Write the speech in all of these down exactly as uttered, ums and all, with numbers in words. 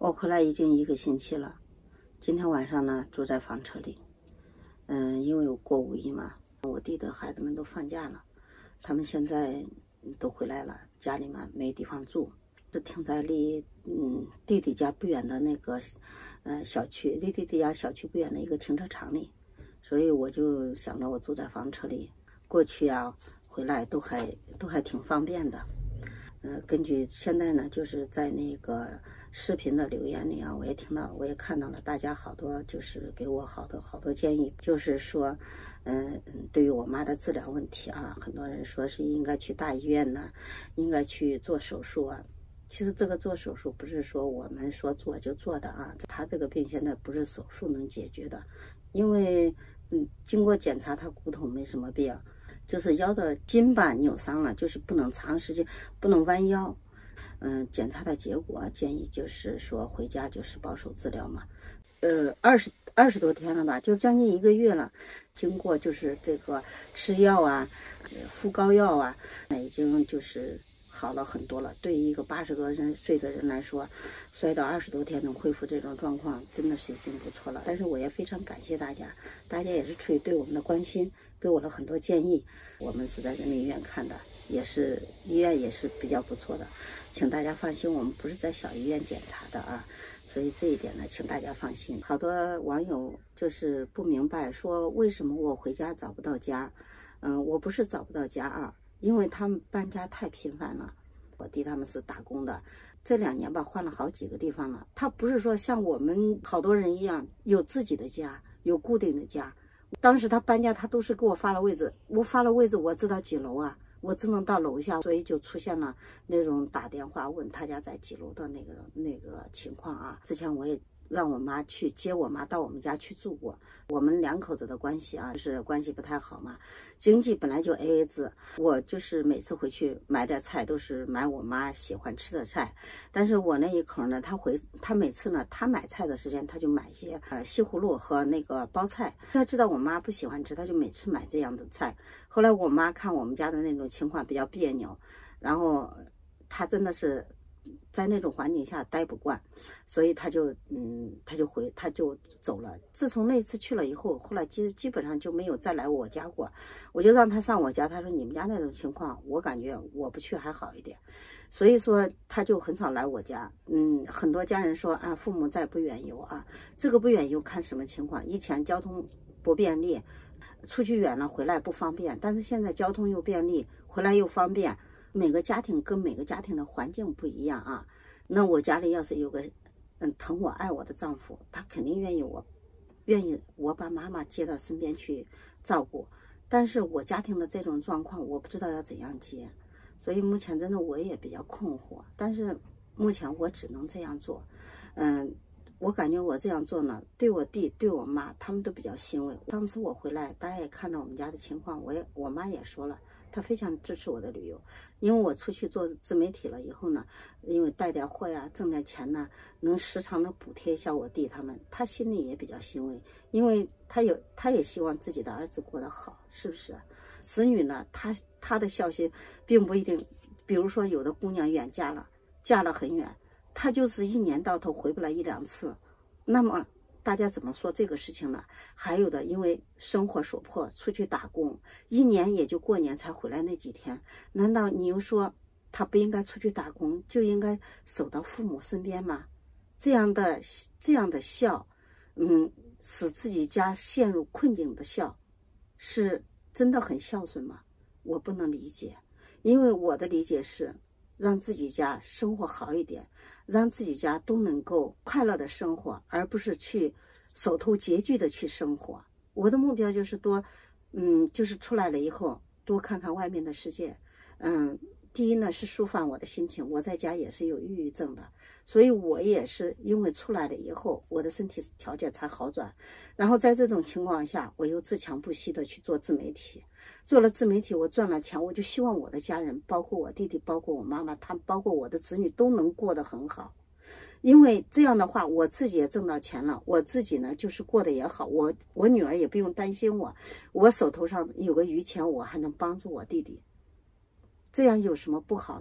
我回来已经一个星期了，今天晚上呢住在房车里。嗯，因为我过五一嘛，我弟的孩子们都放假了，他们现在都回来了，家里面没地方住，就停在离嗯弟弟家不远的那个呃小区，离弟弟家小区不远的一个停车场里，所以我就想着我住在房车里，过去啊回来都还都还挺方便的。呃，根据现在呢，就是在那个视频的留言里啊，我也听到，我也看到了，大家好多就是给我好多好多建议，就是说，嗯、呃，对于我妈的治疗问题啊，很多人说是应该去大医院呢，应该去做手术啊。其实这个做手术不是说我们说做就做的啊，她这个病现在不是手术能解决的，因为嗯，经过检查，她骨头没什么病。就是腰的筋吧扭伤了，就是不能长时间不能弯腰。嗯，检查的结果建议就是说回家就是保守治疗嘛。呃，二十二十多天了吧，就将近一个月了。经过就是这个吃药啊，敷膏药啊，那已经就是好了很多了。对于一个八十多人岁的人来说，摔到二十多天能恢复这种状况，真的是已经不错了。但是我也非常感谢大家，大家也是出于对我们的关心，给我了很多建议。我们是在人民医院看的，也是医院也是比较不错的，请大家放心，我们不是在小医院检查的啊。所以这一点呢，请大家放心。好多网友就是不明白，说为什么我回家找不到家？嗯，我不是找不到家啊，因为他们搬家太频繁了。我弟他们是打工的，这两年吧换了好几个地方了。他不是说像我们好多人一样有自己的家，有固定的家。当时他搬家，他都是给我发了位置，我发了位置，我知道几楼啊。我只能到楼下，所以就出现了那种打电话问他家在几楼的那个那个情况啊。之前我也让我妈去接我妈到我们家去住过，我们两口子的关系啊是关系不太好嘛，经济本来就 A A 制，我就是每次回去买点菜都是买我妈喜欢吃的菜，但是我那一口呢，他回他每次呢，他买菜的时间他就买一些呃西葫芦和那个包菜，他知道我妈不喜欢吃，他就每次买这样的菜。后来我妈看我们家的那种情况比较别扭，然后她真的是在那种环境下待不惯，所以她就嗯，她就回，她就走了。自从那次去了以后，后来基基本上就没有再来我家过。我就让她上我家，她说你们家那种情况，我感觉我不去还好一点，所以说她就很少来我家。嗯，很多家人说啊，父母在不远游啊，这个不远游看什么情况。以前交通不便利，出去远了回来不方便，但是现在交通又便利，回来又方便。每个家庭跟每个家庭的环境不一样啊。那我家里要是有个嗯疼我爱我的丈夫，他肯定愿意我愿意我把妈妈接到身边去照顾。但是我家庭的这种状况，我不知道要怎样接，所以目前真的我也比较困惑。但是目前我只能这样做。嗯。我感觉我这样做呢，对我弟对我妈他们都比较欣慰。上次我回来，大家也看到我们家的情况，我也我妈也说了，她非常支持我的旅游。因为我出去做自媒体了以后呢，因为带点货呀，挣点钱呢，能时常的补贴一下我弟他们，他心里也比较欣慰，因为他有他也希望自己的儿子过得好，是不是？子女呢，他他的消息并不一定，比如说有的姑娘远嫁了，嫁了很远。他就是一年到头回不来一两次，那么大家怎么说这个事情呢？还有的因为生活所迫出去打工，一年也就过年才回来那几天，难道你又说他不应该出去打工，就应该守到父母身边吗？这样的这样的孝，嗯，使自己家陷入困境的孝，是真的很孝顺吗？我不能理解，因为我的理解是让自己家生活好一点，让自己家都能够快乐的生活，而不是去手头拮据的去生活。我的目标就是多，嗯，就是出来了以后多看看外面的世界。嗯，第一呢是抒发我的心情，我在家也是有抑郁症的，所以我也是因为出来了以后，我的身体条件才好转。然后在这种情况下，我又自强不息的去做自媒体。做了自媒体，我赚了钱，我就希望我的家人，包括我弟弟，包括我妈妈，他们包括我的子女都能过得很好。因为这样的话，我自己也挣到钱了，我自己呢就是过得也好，我我女儿也不用担心我，我手头上有个余钱，我还能帮助我弟弟，这样有什么不好呢？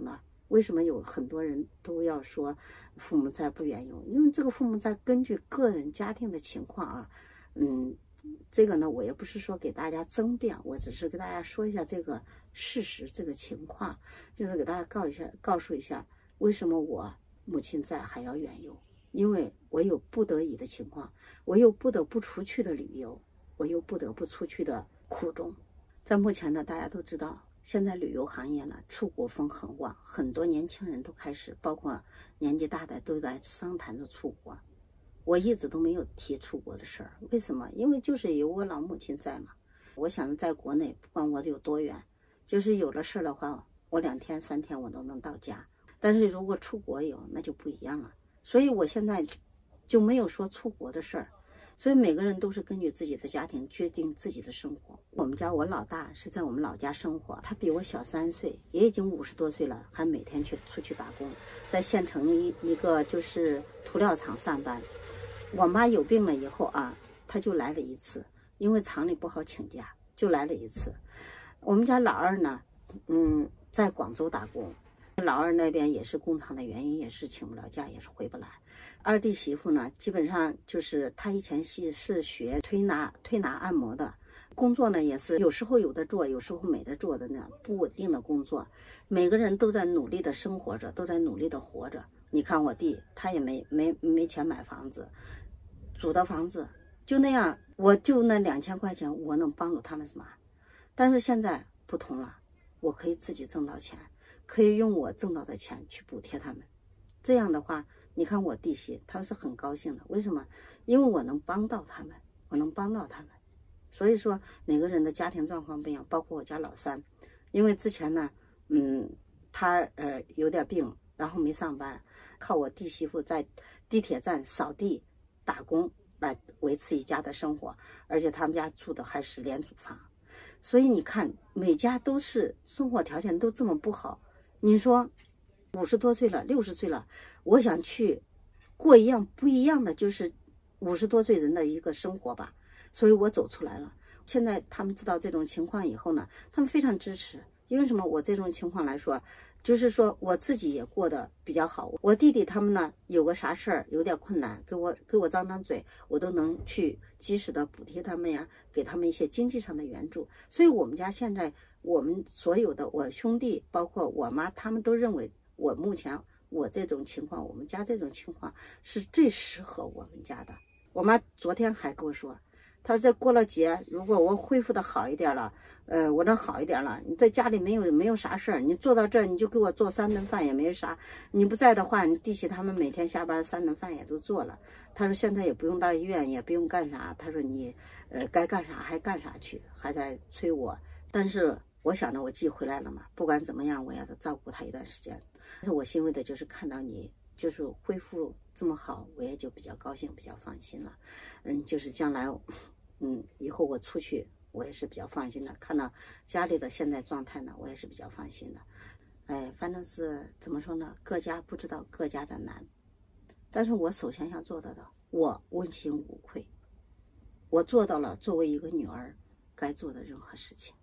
为什么有很多人都要说父母债不远游？因为这个父母债根据个人家庭的情况啊，嗯，这个呢，我也不是说给大家争辩，我只是给大家说一下这个事实，这个情况，就是给大家告一下，告诉一下为什么我母亲债还要远游，因为我有不得已的情况，我有不得不出去的旅游，我有不得不出去的苦衷。在目前呢，大家都知道，现在旅游行业呢，出国风很旺，很多年轻人都开始，包括年纪大的都在商谈着出国。我一直都没有提出国的事儿，为什么？因为就是有我老母亲在嘛。我想在国内，不管我有多远，就是有了事儿的话，我两天三天我都能到家。但是如果出国有，那就不一样了。所以我现在就没有说出国的事儿。所以每个人都是根据自己的家庭决定自己的生活。我们家我老大是在我们老家生活，他比我小三岁，也已经五十多岁了，还每天去出去打工，在县城一一个就是涂料厂上班。我妈有病了以后啊，他就来了一次，因为厂里不好请假，就来了一次。我们家老二呢，嗯，在广州打工。老二那边也是工厂的原因，也是请不了假，也是回不来。二弟媳妇呢，基本上就是她以前是是学推拿推拿按摩的，工作呢也是有时候有的做，有时候没得做的那不稳定的工作。每个人都在努力的生活着，都在努力的活着。你看我弟，他也没没没钱买房子，租的房子就那样，我就那两千块钱，我能帮助他们什么？但是现在不同了，我可以自己挣到钱。可以用我挣到的钱去补贴他们，这样的话，你看我弟媳他们是很高兴的。为什么？因为我能帮到他们，我能帮到他们。所以说每个人的家庭状况不一样，包括我家老三，因为之前呢，嗯，他呃有点病，然后没上班，靠我弟媳妇在地铁站扫地打工来维持一家的生活，而且他们家住的还是廉租房，所以你看每家都是生活条件都这么不好。你说五十多岁了，六十岁了，我想去过一样不一样的，就是五十多岁人的一个生活吧。所以我走出来了。现在他们知道这种情况以后呢，他们非常支持。因为什么？我这种情况来说，就是说我自己也过得比较好。我弟弟他们呢，有个啥事儿有点困难，给我给我张张嘴，我都能去及时的补贴他们呀，给他们一些经济上的援助。所以我们家现在我们所有的我兄弟，包括我妈，他们都认为我目前我这种情况，我们家这种情况是最适合我们家的。我妈昨天还跟我说，她说在过了节，如果我恢复的好一点了，呃，我能好一点了，你在家里没有没有啥事儿，你坐到这儿你就给我做三顿饭也没有啥，你不在的话，你弟媳他们每天下班三顿饭也都做了。她说现在也不用到医院，也不用干啥，她说你呃该干啥还干啥去，还在催我。但是我想着我寄回来了嘛，不管怎么样我也得照顾他一段时间。但是我欣慰的就是看到你就是恢复这么好，我也就比较高兴，比较放心了。嗯，就是将来嗯以后我出去我也是比较放心的，看到家里的现在状态呢，我也是比较放心的。哎，反正是怎么说呢，各家不知道各家的难，但是我首先想做到的，我问心无愧，我做到了作为一个女儿该做的任何事情。